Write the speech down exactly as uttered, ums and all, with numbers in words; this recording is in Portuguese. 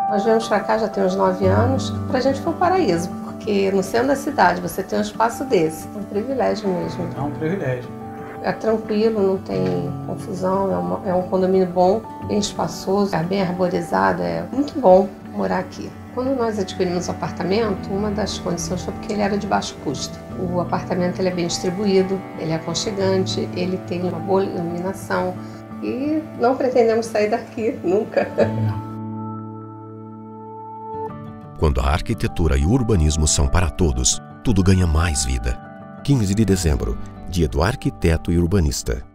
Nós viemos para cá já tem uns nove anos. Para a gente foi um paraíso, porque no centro da cidade você tem um espaço desse. É um privilégio mesmo. É um privilégio. É tranquilo, não tem confusão, é, uma, é um condomínio bom, bem espaçoso, é bem arborizado, é muito bom morar aqui. Quando nós adquirimos o apartamento, uma das condições foi porque ele era de baixo custo. O apartamento ele é bem distribuído, ele é aconchegante, ele tem uma boa iluminação e não pretendemos sair daqui, nunca. Quando a arquitetura e o urbanismo são para todos, tudo ganha mais vida. quinze de dezembro, Dia do Arquiteto e Urbanista.